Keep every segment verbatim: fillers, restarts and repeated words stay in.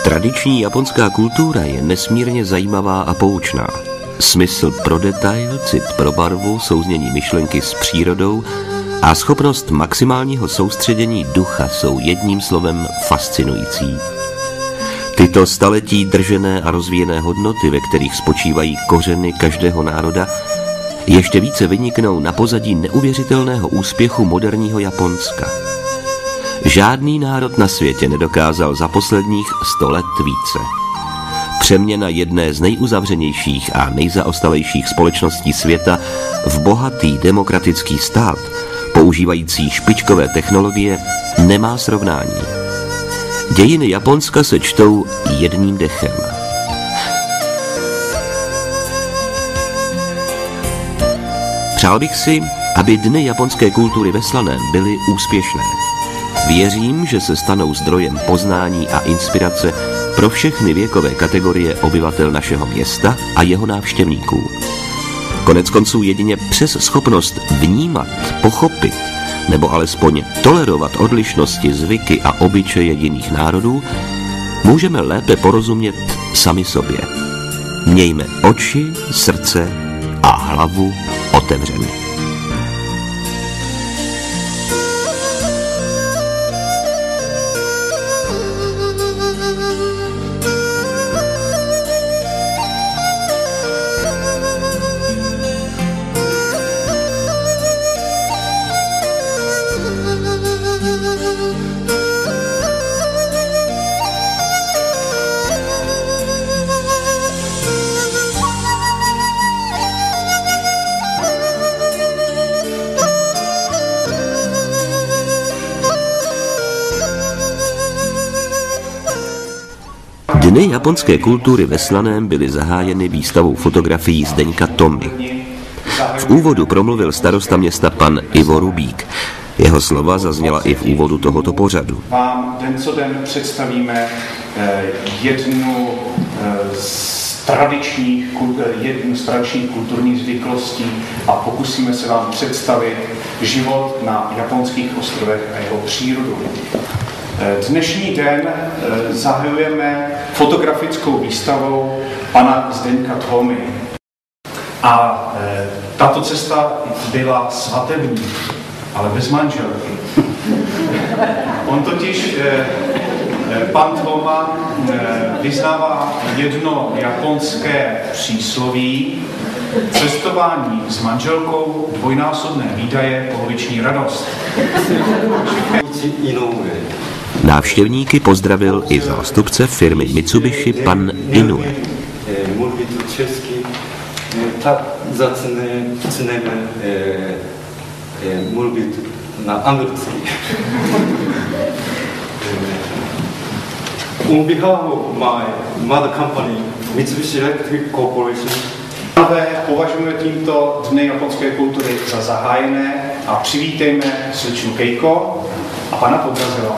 Tradiční japonská kultura je nesmírně zajímavá a poučná. Smysl pro detail, cit pro barvu, souznění myšlenky s přírodou a schopnost maximálního soustředění ducha jsou jedním slovem fascinující. Tyto staletí držené a rozvíjené hodnoty, ve kterých spočívají kořeny každého národa, ještě více vyniknou na pozadí neuvěřitelného úspěchu moderního Japonska. Žádný národ na světě nedokázal za posledních sto let více. Přeměna jedné z nejuzavřenějších a nejzaostalejších společností světa v bohatý demokratický stát, používající špičkové technologie, nemá srovnání. Dějiny Japonska se čtou jedním dechem. Přál bych si, aby dny japonské kultury ve Slaném byly úspěšné. Věřím, že se stanou zdrojem poznání a inspirace pro všechny věkové kategorie obyvatel našeho města a jeho návštěvníků. Konec konců jedině přes schopnost vnímat, pochopit nebo alespoň tolerovat odlišnosti, zvyky a obyčeje jiných národů, můžeme lépe porozumět sami sobě. Mějme oči, srdce a hlavu otevřeny. Dny japonské kultury ve Slaném byly zahájeny výstavou fotografií Zdeňka Tomy. V úvodu promluvil starosta města pan Ivo Rubík. Jeho slova zazněla i v úvodu tohoto pořadu. Vám den co den představíme jednu z tradičních, jednu z tradičních kulturních zvyklostí a pokusíme se vám představit život na japonských ostrovech a jeho přírodu. Dnešní den zahajujeme fotografickou výstavou pana Zdeňka Tomy. A tato cesta byla svatební, ale bez manželky. On totiž, pan Toma, vyznává jedno japonské přísloví: cestování s manželkou, dvojnásobné výdaje, poloviční radost. Návštěvníky pozdravil i zástupce firmy Mitsubishi pan Inoue. Mluvit česky, tak začneme mluvit na anglicky. On behalf of my mother company, Mitsubishi Electric Corporation, považujeme tímto dny japonské kultury za zahájené a přivítejme slečnu Keiko a pana Podrazila.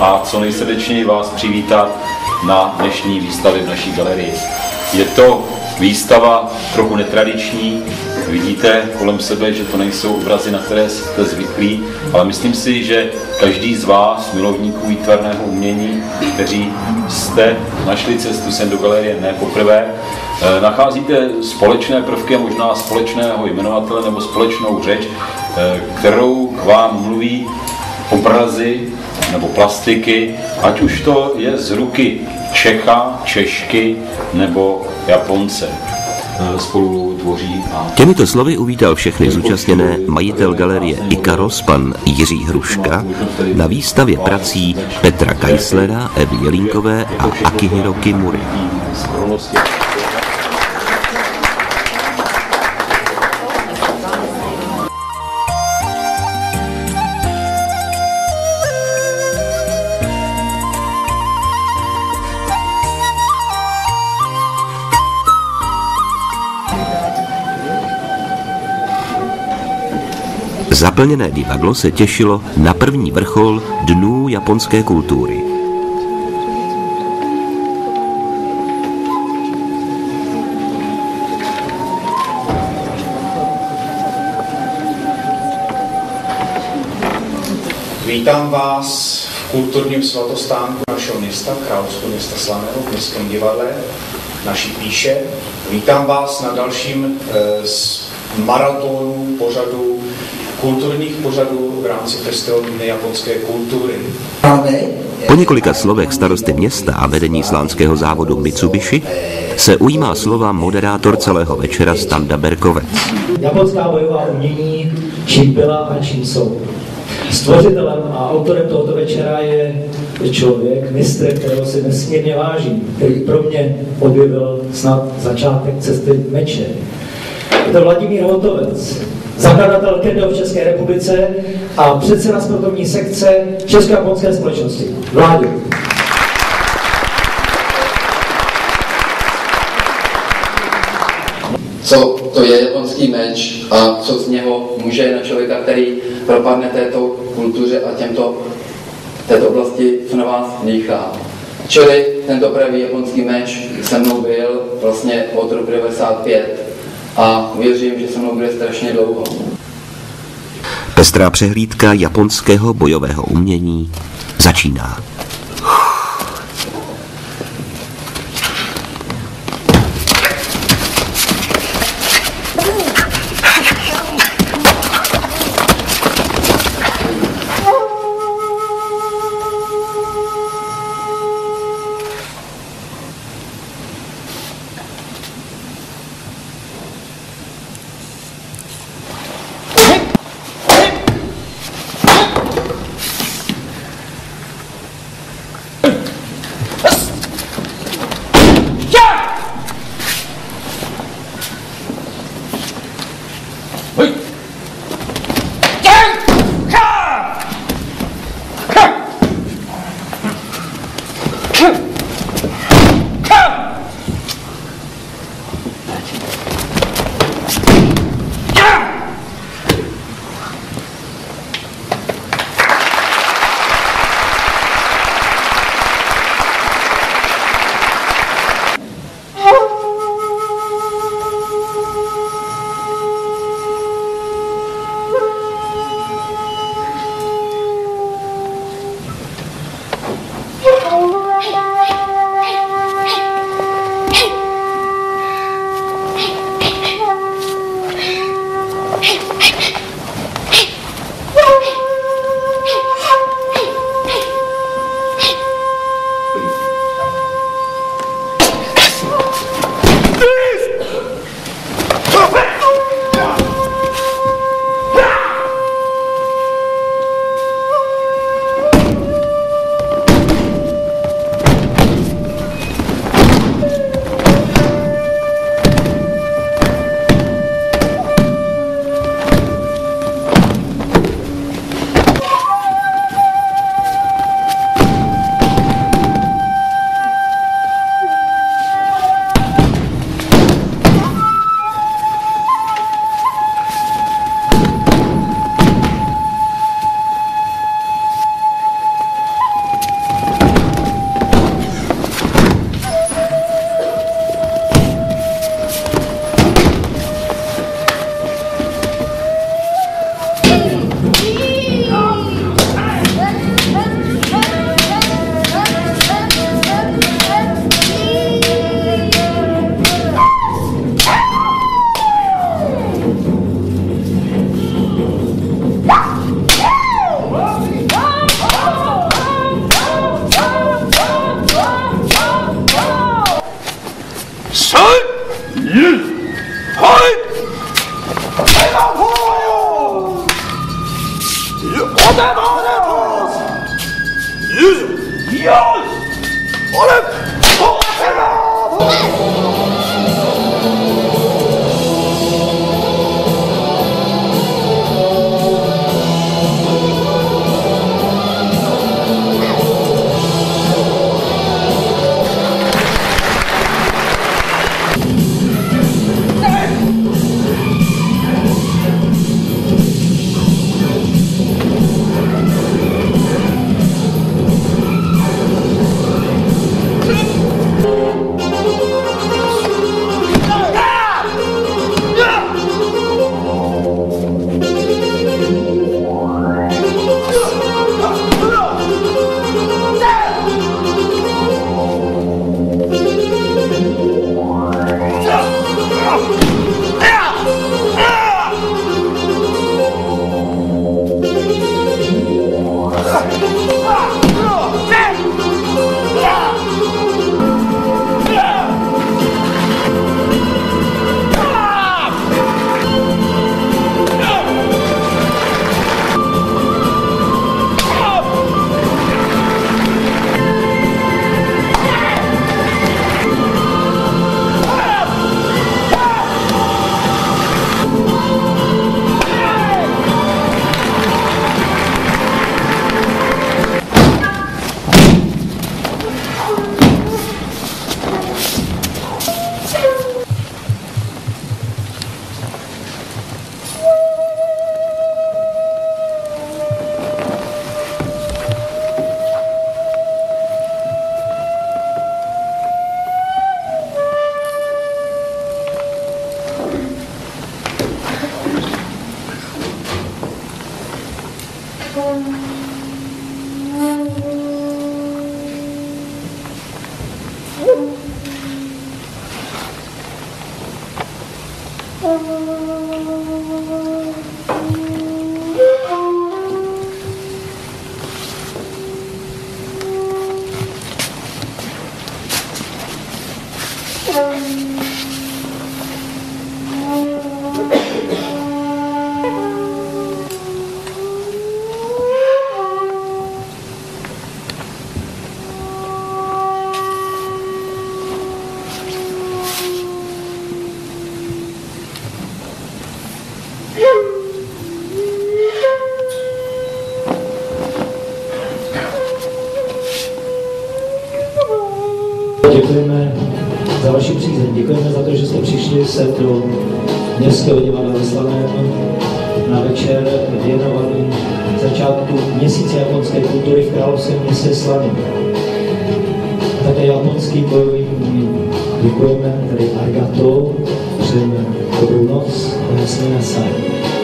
a co nejsrdečněji vás přivítat na dnešní výstavě v naší galerii. Je to výstava trochu netradiční, vidíte kolem sebe, že to nejsou obrazy, na které jste zvyklí, ale myslím si, že každý z vás, milovníků výtvarného umění, kteří jste našli cestu sem do galerie ne poprvé, nacházíte společné prvky, možná společného jmenovatele nebo společnou řeč, kterou k vám mluví obrazy nebo plastiky, ať už to je z ruky Čecha, Češky nebo Japonce. Spolu tvoří a... Těmito slovy uvítal všechny zúčastněné majitel galerie Ikaros, pan Jiří Hruška, na výstavě prací Petra Keislera, Evy Jelínkové a Akihiro Kimury. Zaplněné divadlo se těšilo na první vrchol Dnů japonské kultury. Vítám vás v kulturním svatostánku našeho města, Královského města Slaného, v Městském divadle, naší píše. Vítám vás na dalším e, z maratonů pořadu kulturních pořadů v rámci festivalu Dny japonské kultury. Po několika slovech starosty města a vedení slánského závodu Mitsubishi se ujímá slova moderátor celého večera Standa Berkovec. Japonská bojová umění, čím byla a čím jsou. Stvořitelem a autorem tohoto večera je člověk, mistr, kterého si nesmírně vážím, který pro mě objevil snad začátek cesty meče. Je to Vladimír Hotovec, zakladatel kendo v České republice a předseda sportovní sekce Česko-japonské společnosti. Vláďo. Co to je japonský meč a co z něho může na člověka, který propadne této kultuře a těmto, této oblasti, co na vás dýchá. Čili tento pravý japonský meč se mnou byl vlastně od roku devadesát pět a věřím, že se mnou bude strašně dlouho. Pestrá přehlídka japonského bojového umění začíná. Děkujeme za vaši přízeň, děkujeme za to, že jste přišli se do Městského divadla ve Slaném na večer věnovaný začátku měsíce japonské kultury v královském městě Slaném. Také japonským bojovým uměním. Děkujeme tedy arigato, přejeme dobrou noc, jasný nasaj.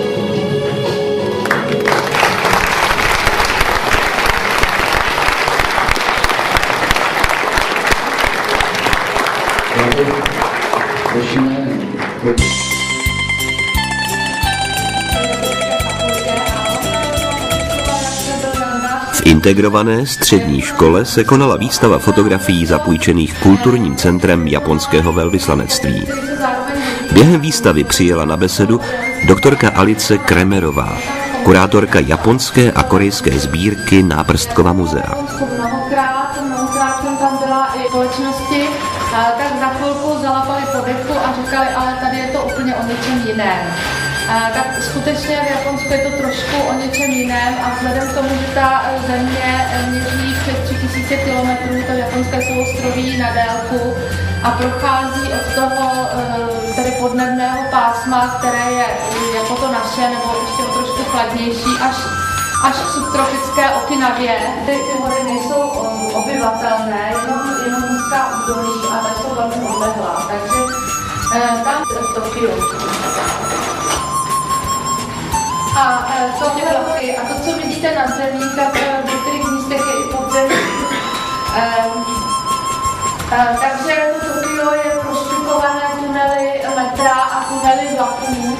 V integrované střední škole se konala výstava fotografií zapůjčených kulturním centrem japonského velvyslanectví. Během výstavy přijela na besedu doktorka Alice Kremerová, kurátorka japonské a korejské sbírky Náprstkova muzea. Mnohokrát, mnohokrát jsem tam byla i společnosti, tak za chvilku zalapali po dechu a říkali, ale tady je to úplně o něčem jiném. Tak skutečně v Japonsku je to trošku o něčem jiném a vzhledem k tomu, že ta země měří přes tři tisíce kilometrů, to japonské souostroví na délku a prochází od toho tedy podnebného pásma, které je jako to naše, nebo ještě o trošku chladnější, až, až k subtropické Okinavě. Ty, ty hory nejsou obyvatelné, jenom, jenom nízká údolí a ta jsou velmi odlehlá, takže tam v Tokiu. A to, a to, co vidíte na zemí, tak v některých místech je i podzemí. Takže to Tokio je prošpikované tunely metra a tunely vlaků.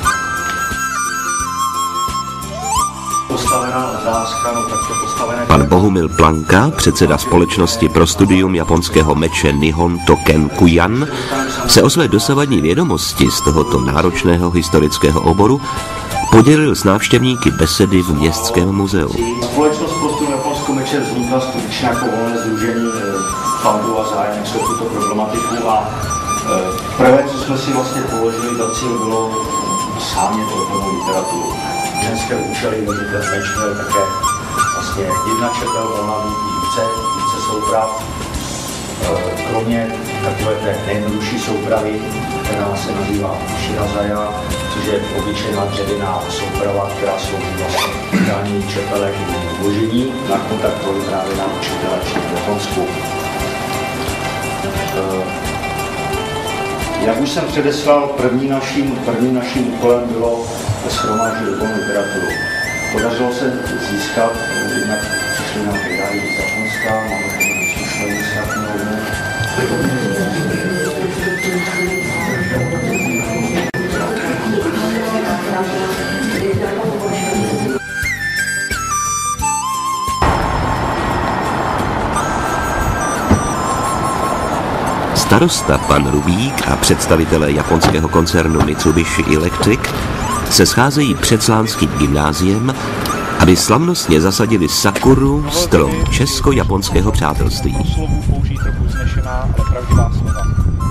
Pan Bohumil Planka, předseda společnosti pro studium japonského meče Nihon Token Kuyan, se o své dosavadní vědomosti z tohoto náročného historického oboru podělil s návštěvníky besedy v Městském muzeu. Společnost Prostoru Japonsko Meče vznikla skutečně jako volné sdružení fandů a zájemců o tuto problematiku a prvé, co jsme si vlastně položili za cíl, bylo sámět odbornou literaturu. Ženské účely, takže ten meč měl také vlastně jedna čepel, mohla být i více, více souprav. Kromě takové té nejjednodušší soupravy, která se nazývá Shirazaja, což je obyčejná dřevěná souprava, která slouží vlastně dání čepele k vložení na kontaktový právě na učitele v Japonsku. Jak už jsem předeslal, první naším, první naším úkolem bylo shromáždit odbornou literaturu. Podařilo se získat, jednak přišli nám pedály z Japonska, máme tam příšlení z Japonska. Starosta pan Rubík a představitelé japonského koncernu Mitsubishi Electric se scházejí před slánským gymnáziem, aby slavnostně zasadili sakuru, strom česko-japonského přátelství. Slovu použijí trochu vznešená, ale pravdivá slova.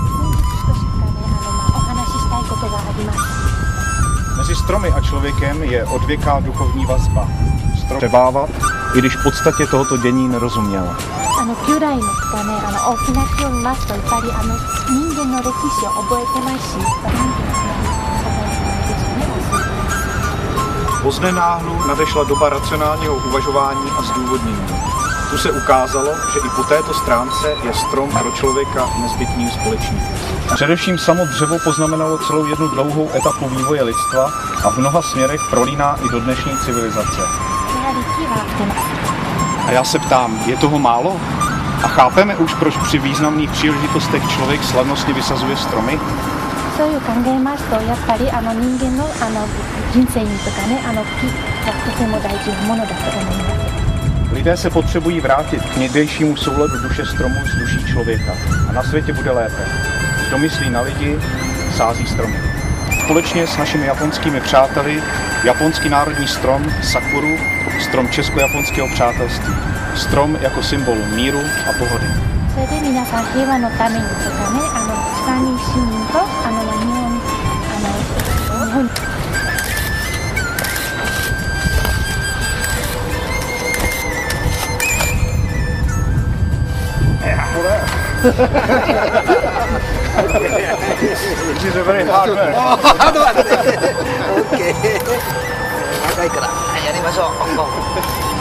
Mezi stromy a člověkem je odvěká duchovní vazba. Strom přebávat, i když v podstatě tohoto dění nerozuměl. Poznenáhlu nadešla doba racionálního uvažování a zdůvodnění. Tu se ukázalo, že i po této stránce je strom pro člověka nezbytným společníkem. Především samo dřevo poznamenalo celou jednu dlouhou etapu vývoje lidstva a v mnoha směrech prolíná i do dnešní civilizace. A já se ptám, je toho málo? A chápeme už, proč při významných příležitostech člověk slavnostně vysazuje stromy? Lidé se potřebují vrátit k někdejšímu souladu duše stromu s duší člověka. A na světě bude lépe. Kdo myslí na lidi, sází stromy. Společně s našimi japonskými přáteli japonský národní strom sakuru, strom česko-japonského přátelství. Strom jako symbol míru a pohody. This is a very hard work. ハードワークで。オッケー。長いからやりましょう。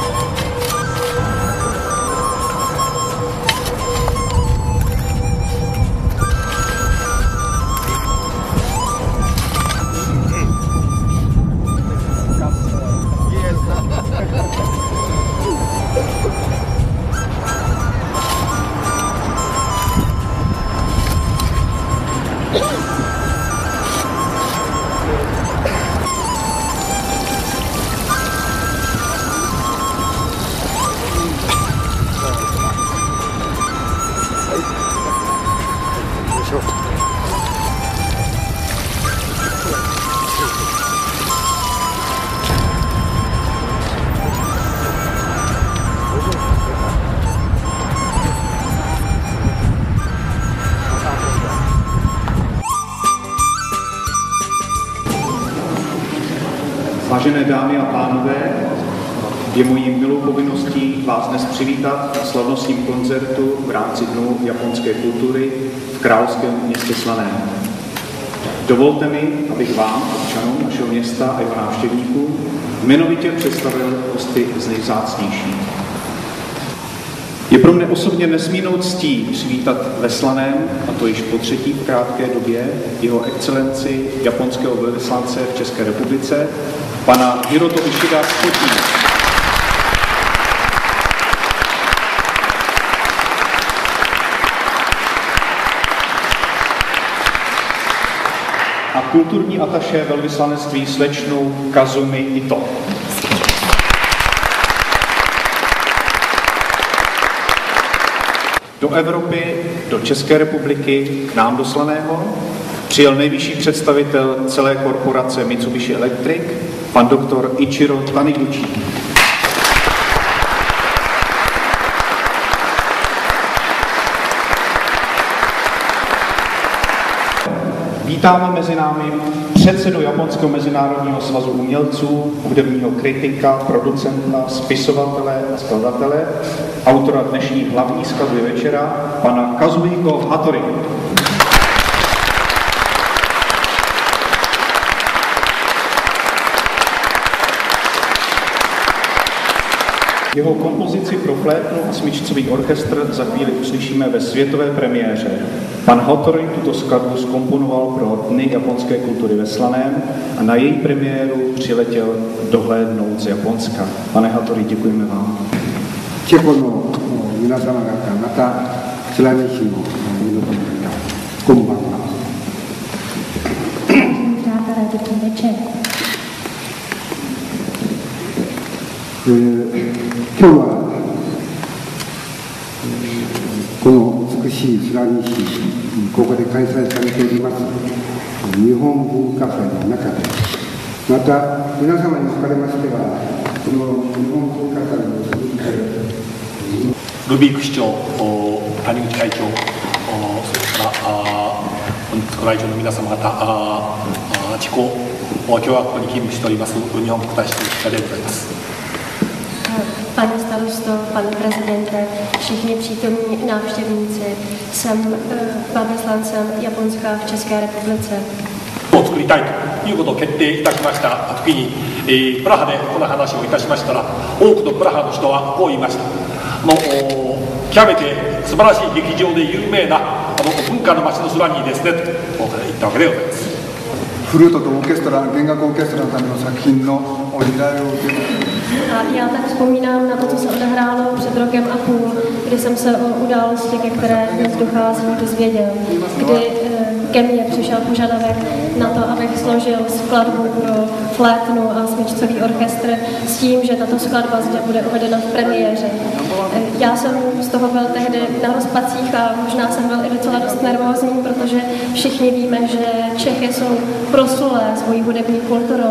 Vážené dámy a pánové, je mojí milou povinností vás dnes přivítat na slavnostním koncertu v rámci Dnů japonské kultury v královském městě Slaném. Dovolte mi, abych vám, občanům našeho města a jeho návštěvníků, jmenovitě představil hosty z nejvzácnějších. Je pro mne osobně nesmírnou ctí přivítat ve Slaném, a to již po třetí v krátké době, jeho excelenci japonského velvyslance v České republice, pana Hiroto Ishida z Potín. A kulturní ataše velvyslanectví slečnou Kazumi Ito. Do Evropy, do České republiky, k nám do Slaného, přijel nejvyšší představitel celé korporace Mitsubishi Electric, pan doktor Ichiro Taniguchi. Vítáme mezi námi předsedu Japonského mezinárodního svazu umělců, hudebního kritika, producenta, spisovatele a skladatele, autora dnešní hlavní skladby večera, pana Kazuhiko Hattori. Jeho kompozici pro flétnu a smyčcový orchestr za chvíli uslyšíme ve světové premiéře. Pan Hattori tuto skladbu zkomponoval pro Dny japonské kultury ve Slaném a na její premiéru přiletěl dohlédnout z Japonska. Pane Hattori, děkujeme vám. チェコの皆様方、またスラミ市の皆様方、こんばんは。 Přátelé, dobrý večer. えー今日はこの美しいスラミ市、ここで開催されております日本文化祭の中で、また皆様におかれましては、この日本文化祭の鈴木会ルビーク市長、谷口会長、それから本日ご来場の皆様方、地方今日はここに勤務しております日本国大使の北でございます。 Pane starosto, pane prezidente, všichni přítomní návštěvníci, jsem velvyslancem Japonska v České republice. を作りたいということを決定いたしました時に、えー、プラハでこの話をいたしましたら、多くのプラハの人はこう言いました。あの極めて素晴らしい劇場で有名なあの文化の街の空にですねと言ったわけでございます。 フルートとオーケストラ、弦楽オーケストラのための作品の依頼を受けて A já tak vzpomínám na to, co se odehrálo před rokem a půl, kdy jsem se o události, ke které dnes dochází, dozvěděl. Kdy ke mně přišel požadavek na to, abych složil skladbu pro flétnu a smyčcový orchestr s tím, že tato skladba zde bude uvedena v premiéře. Já jsem z toho byl tehdy na rozpacích a možná jsem byl i docela dost nervózní, protože všichni víme, že Čechy jsou proslulé svojí hudební kulturou.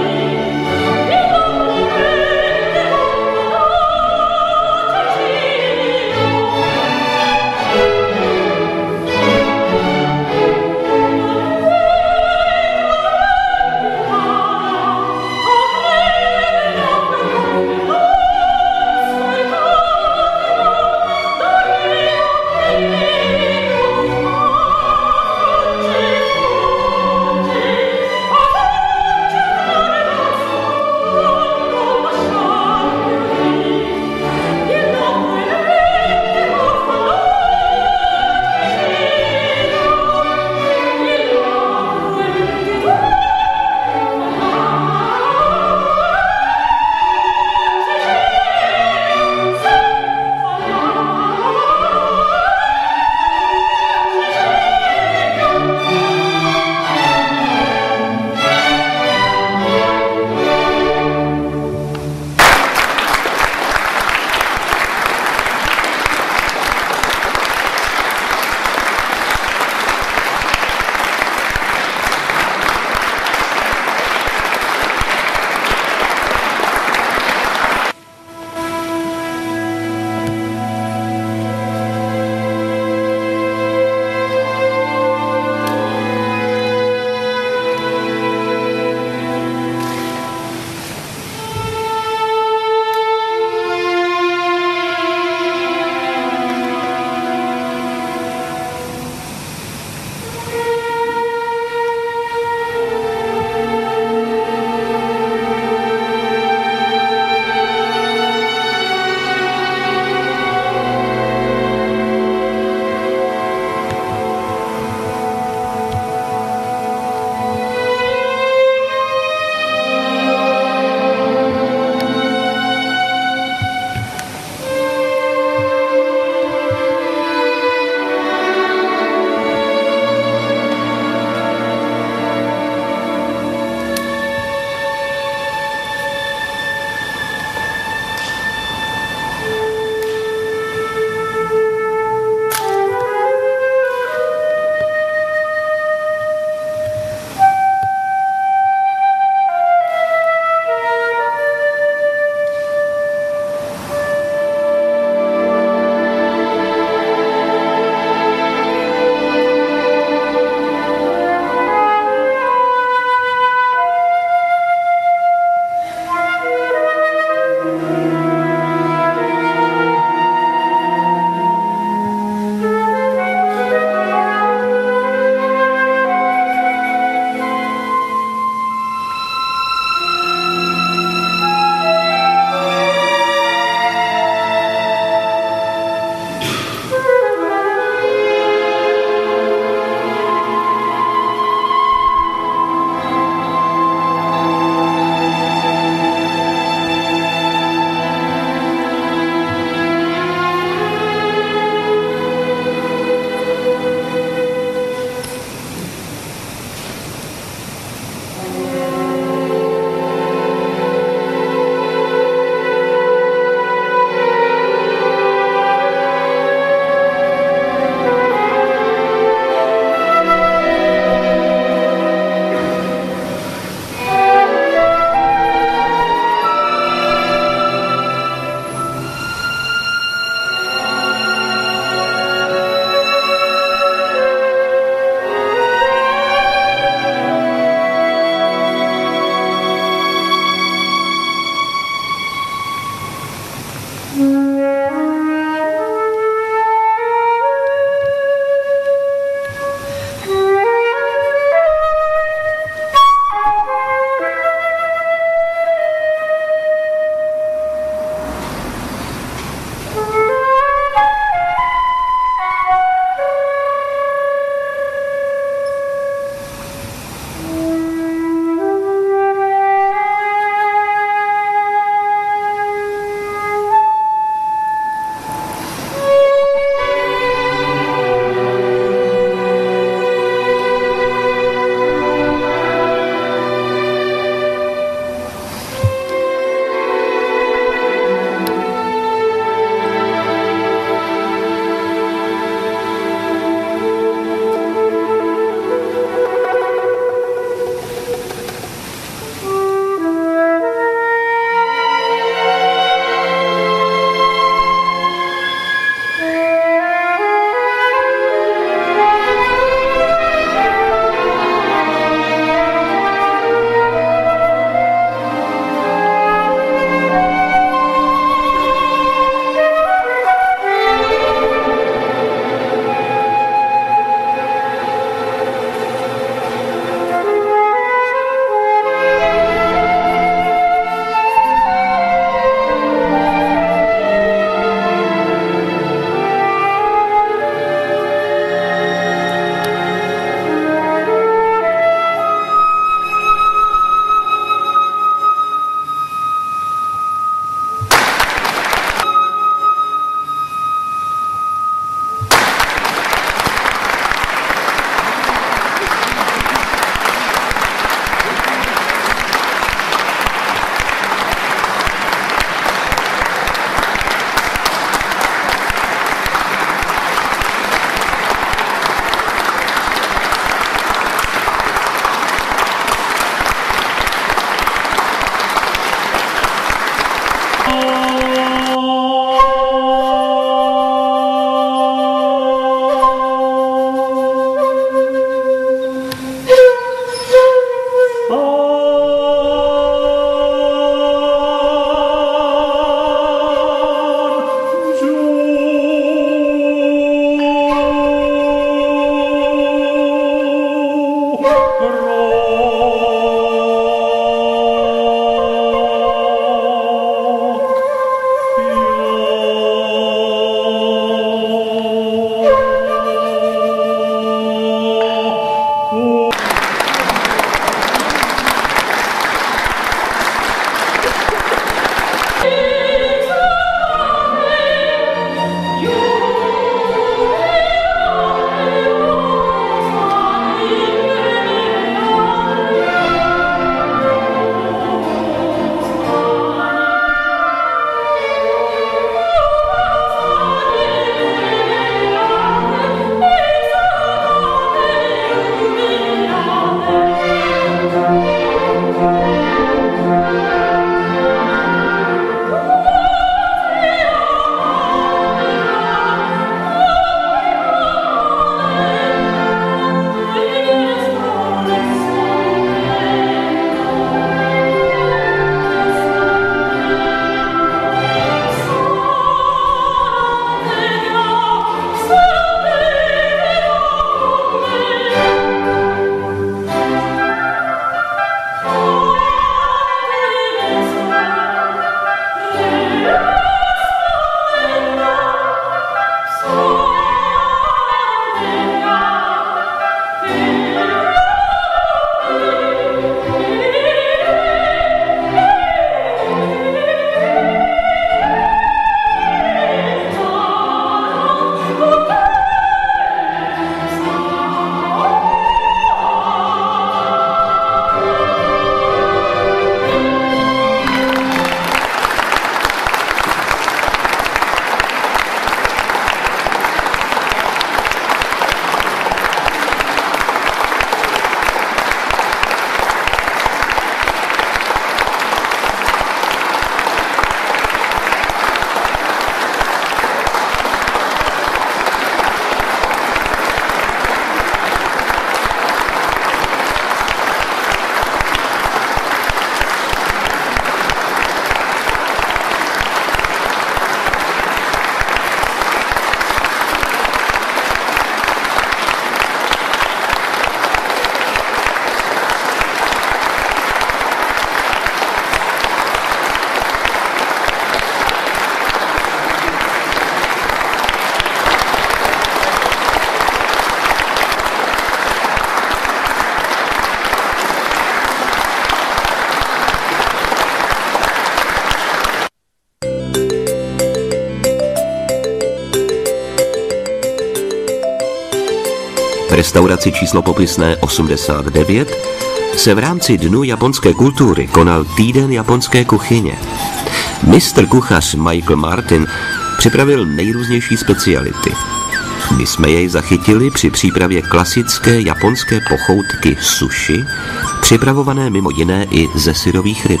restauraci číslo popisné osmdesát devět se v rámci Dnu japonské kultury konal týden japonské kuchyně. Mistr kuchař Michael Martin připravil nejrůznější speciality. My jsme jej zachytili při přípravě klasické japonské pochoutky sushi, připravované mimo jiné i ze syrových ryb.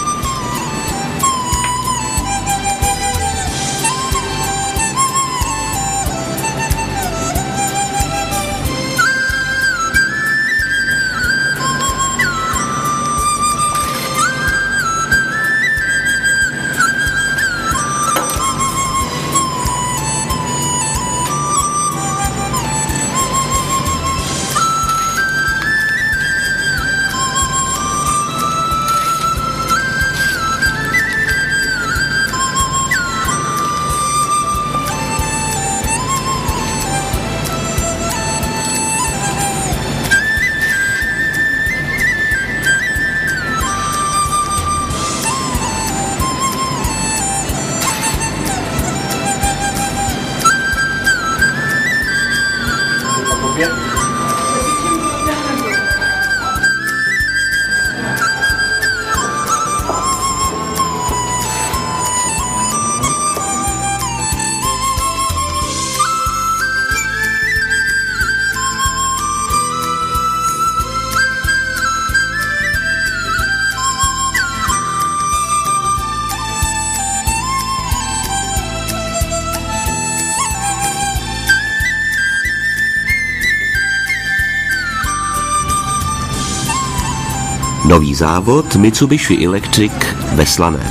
Nový závod Mitsubishi Electric ve Slaném.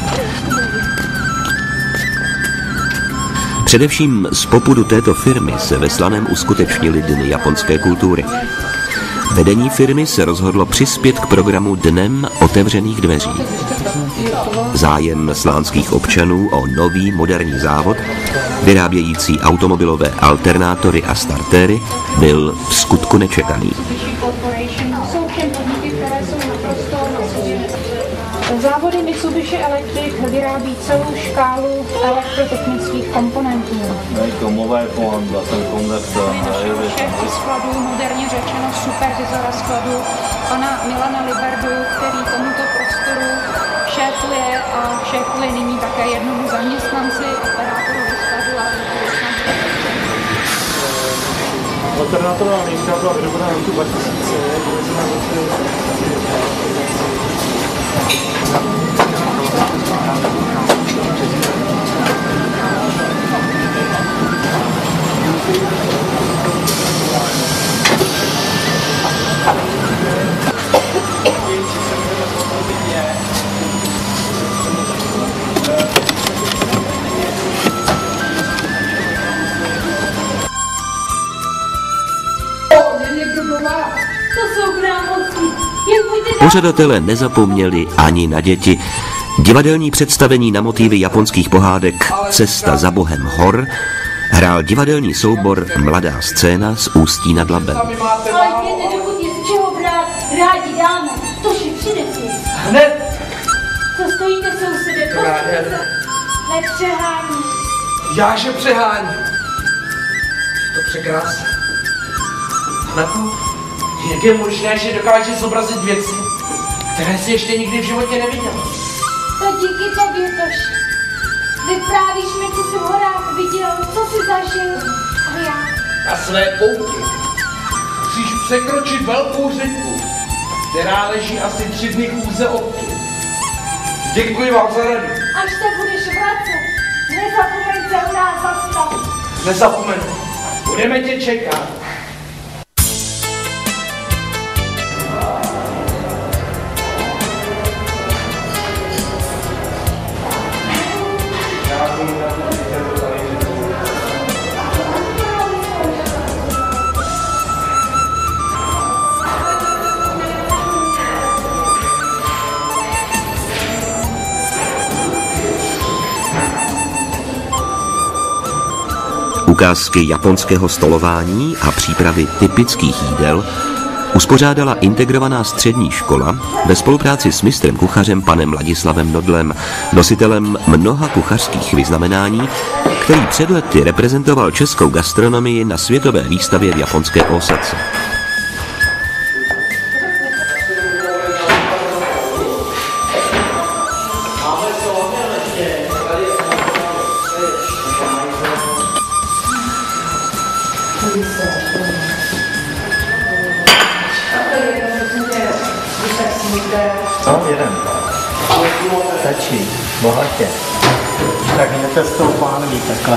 Především z popudu této firmy se ve Slaném uskutečnily Dny japonské kultury. Vedení firmy se rozhodlo přispět k programu Dnem otevřených dveří. Zájem slánských občanů o nový moderní závod, vyrábějící automobilové alternátory a startéry, byl v skutku nečekaný. Závody Mitsubishi Electric vyrábí celou škálu elektrotechnických komponentů. Šéf skladu, moderně řečeno supervizora skladu, pana Milana Liberdu, který tomuto prostoru šéfuje a šéfuje nyní také jednomu zaměstnanci, operátorovi skladu a alternátorová linka byla vyrobena v roku dva tisíce, Pořadatelé nezapomněli ani na děti. Divadelní představení na motivy japonských pohádek Cesta za bohem hor hrál divadelní soubor Mladá scéna z Ústí nad Labem. Ale jděte, dokud je z čeho brát, rádi dáme. To si přinesi. Hned! Co stojíte, sousede? Postavte se. Nepřehání. Jáže přehání. To překrásné. Hlepu, jak je možné, že dokáže zobrazit věci, které si ještě nikdy v životě neviděl? To díky tobě, Toši. Vyprávíš mi, co jsi v horách viděl, co jsi zažil. A já? Na své pouti musíš překročit velkou řeku, která leží asi tři dny chůze odtud. Děkuji vám za radu. Až se budeš vracet, nezapomeň se u nás zastavit. Nezapomenu. Budeme tě čekat. Ukázky japonského stolování a přípravy typických jídel uspořádala integrovaná střední škola ve spolupráci s mistrem kuchařem panem Ladislavem Nodlem, nositelem mnoha kuchařských vyznamenání který před lety reprezentoval českou gastronomii na světové výstavě v japonské Ósace. No, jeden. Stačí, bohatě. Tak jdete s tou pánví takhle.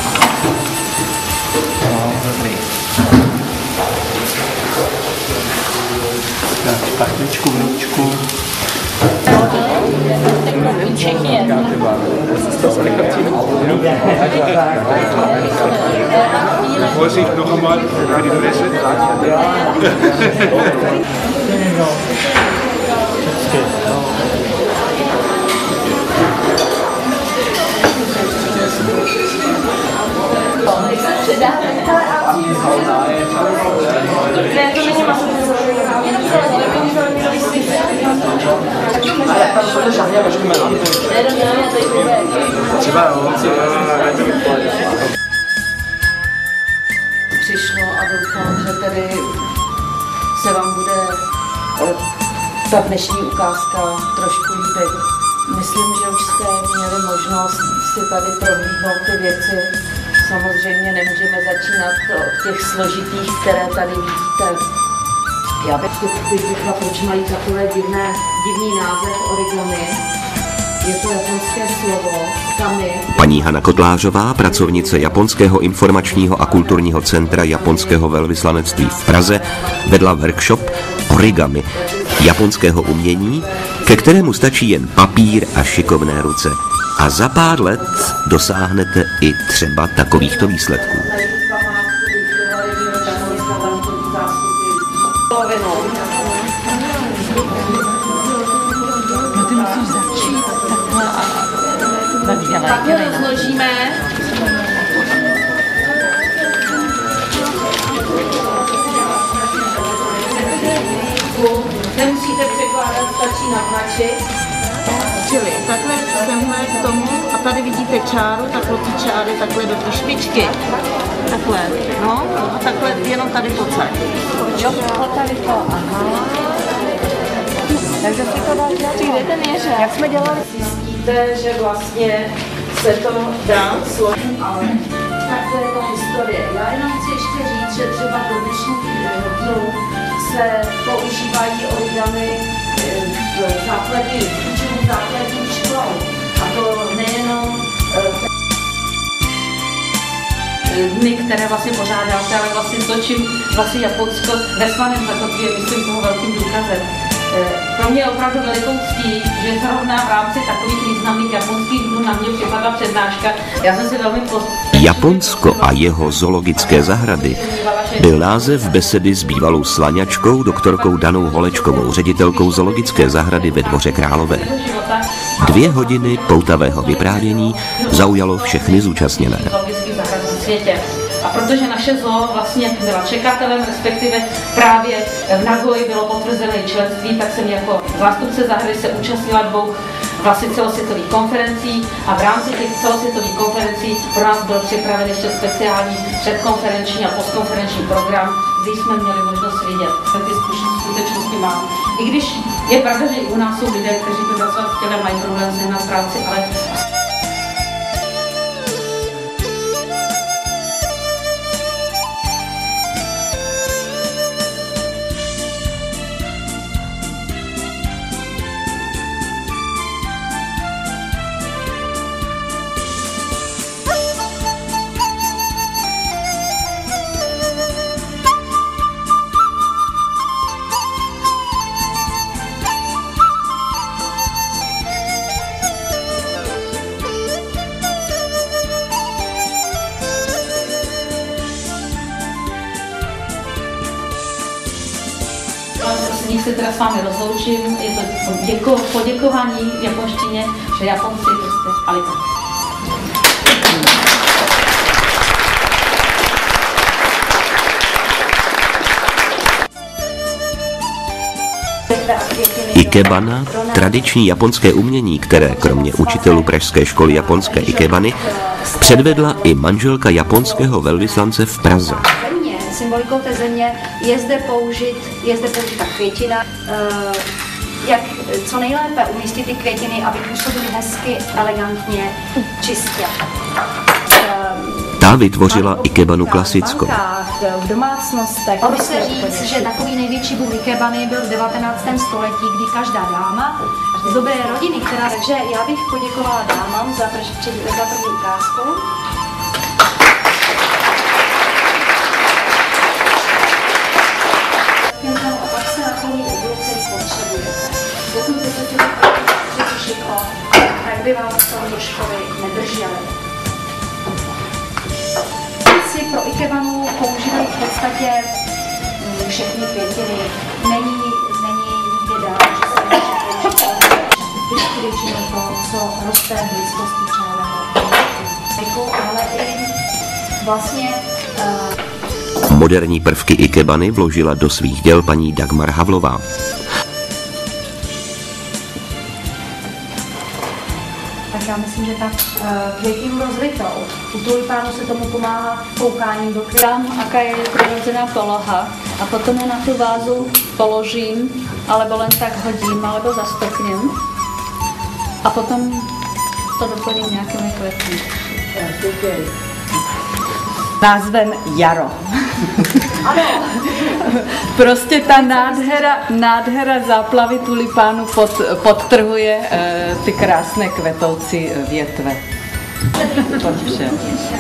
No, dobrý. Tak, špatličku, vručku. Vorsicht, noch einmal für die Presse. Přišlo a doufám, že tedy se vám bude ta dnešní ukázka trošku líbit. Myslím, že už jste měli možnost si tady prohlídnout ty věci. Samozřejmě nemůžeme začínat od těch složitých, které tady vidíte. Já bych řekla, proč mají takové divné, divný název origami. Je to japonské slovo kami. Paní Hana Kotlářová, pracovnice Japonského informačního a kulturního centra Japonského velvyslanectví v Praze, vedla workshop origami, japonského umění, ke kterému stačí jen papír a šikovné ruce. A za pár let dosáhnete i třeba takovýchto výsledků. No ty musíš začít takhle a takhle rozložíme. Nemusíte překládat, stačí naznačit. Čili takhle semhle k tomu a tady vidíte čáru, tak od té čáry takhle do té špičky. Takhle, no a takhle jenom tady pocať. Jo, tady to, aha. Takže si to dá dělat. Přijde ten jeře. Jak jsme dělali? Zjistíte, že vlastně se to dá složit, ale tak to je to historie. Já jenom chci ještě říct, že třeba do dnešních dnů se používají origami v základní, v základní školou. A to nejenom dny, které vlastně pořádáte, ale vlastně to, čím vlastně Japonsko ve slaném zakotví je, myslím, toho velkým důkazem. Pro mě je opravdu velikou ctí, že zrovna v rámci takových významných japonských dnů na mě připadla přednáška. Já jsem si velmi post... Japonsko a jeho zoologické zahrady byl název besedy s bývalou slaňačkou, doktorkou Danou Holečkovou, ředitelkou zoologické zahrady ve Dvoře Králové. Dvě hodiny poutavého vyprávění zaujalo všechny zúčastněné. A protože naše zoo vlastně byla čekatelem, respektive právě v Nagoji bylo potvrzené členství, tak jsem jako zástupce zahrady se účastnila dvou vlastně celosvětových konferencí a v rámci těch celosvětových konferencí pro nás byl připraven ještě speciální předkonferenční a postkonferenční program, kdy jsme měli možnost vidět, že ty skutečnosti mám. I když je pravda, že i u nás jsou lidé, kteří by pracovat chtěli, mají problém sehnat práci, ale se teda s vámi rozloučím, je to děko, poděkování v japonštině, že Japonci prostě alita. I ikebana, tradiční japonské umění, které kromě učitelů pražské školy japonské ikebany předvedla i manželka japonského velvyslance v Praze. Symbolikou té země je zde použit, je zde použita květina, jak co nejlépe umístit ty květiny, aby působily hezky, elegantně, čistě. Ta vytvořila ikebanu klasickou. V domácnostech. Dalo by se říct, že takový největší boom ikebany byl v devatenáctém století, kdy každá dáma z dobré rodiny, která... Takže já bych poděkovala dámám za, prv, za první ukázku. A pak se naklonit úhlu, který potřebujete. Pokud by to tělo přetížilo, tak by vám v tom do školy nedrželi. Si pro ikebanu používají v podstatě všechny květiny. Není, není nikdy dál, že se může použít vždycky většinou to, co roste v blízkosti čajového, ale i vlastně uh, Moderní prvky ikebany vložila do svých děl paní Dagmar Havlová. Tak já myslím, že tak květinu rozlitou. U tulipánu se tomu pomáhá koukáním do květů. Tam, aká je přirozená poloha a potom je na tu vázu položím, alebo len tak hodím, alebo zastopním a potom to doplním nějakými květmi. Názvem Jaro. Ano. Prostě ta nádhera, nádhera záplavy tulipánu pod, podtrhuje e, ty krásné kvetoucí větve. To vše.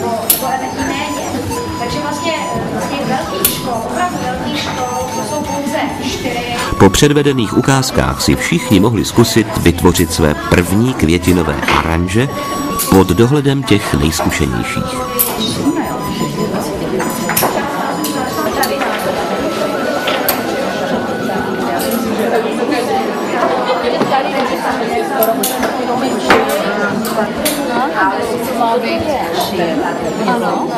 Takže vlastně z těch velkých škol, opravdu velkých škol, to jsou pouze čtyři. Po předvedených ukázkách si všichni mohli zkusit vytvořit své první květinové aranže pod dohledem těch nejzkušenějších. Ano.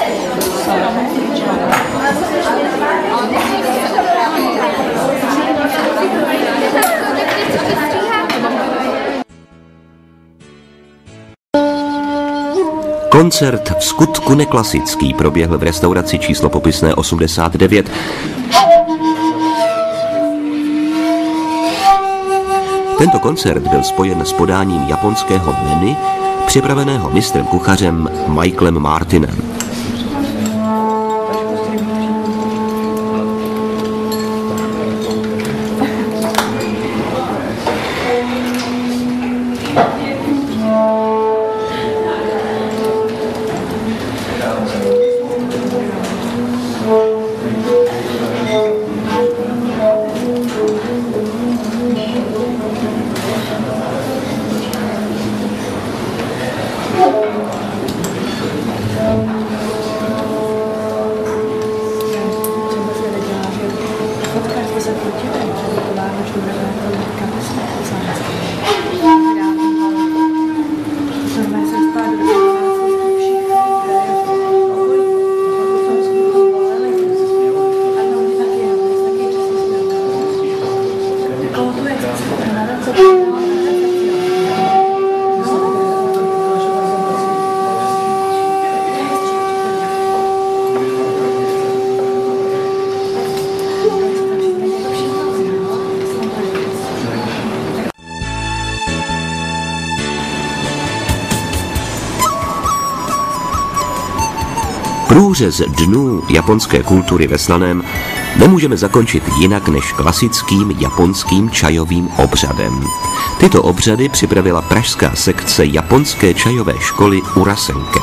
Koncert v skutku neklasický proběhl v restauraci číslo popisné osmdesát devět. Tento koncert byl spojen s podáním japonského menu, připraveného mistrem kuchařem Michaelem Martinem. Průřez dnů japonské kultury ve Slaném nemůžeme zakončit jinak než klasickým japonským čajovým obřadem. Tyto obřady připravila pražská sekce japonské čajové školy Urasenke.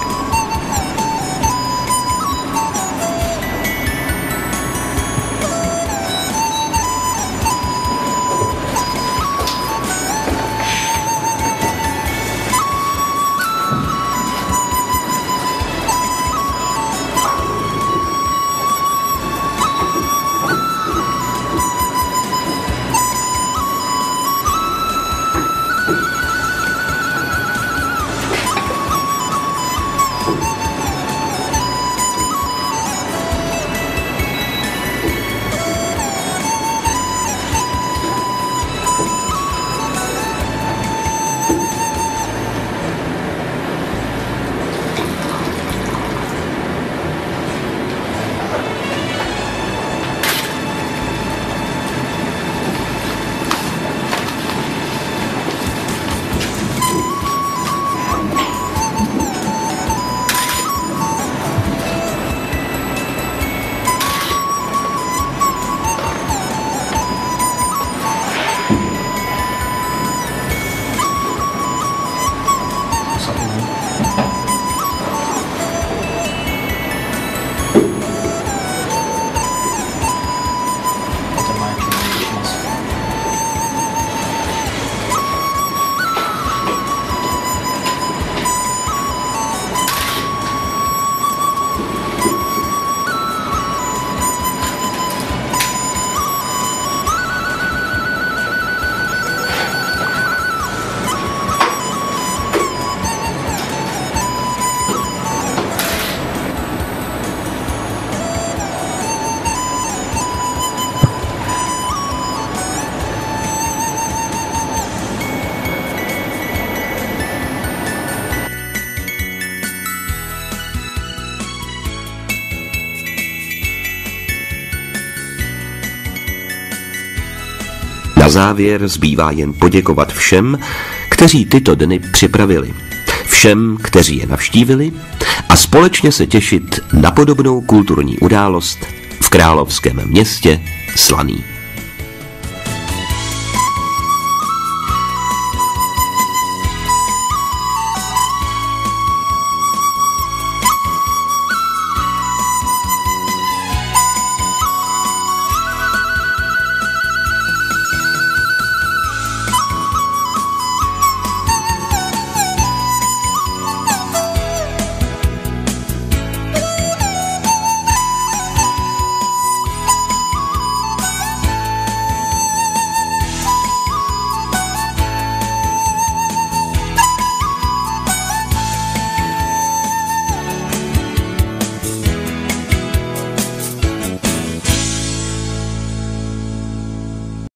Na závěr zbývá jen poděkovat všem, kteří tyto dny připravili, všem, kteří je navštívili a společně se těšit na podobnou kulturní událost v královském městě Slaný.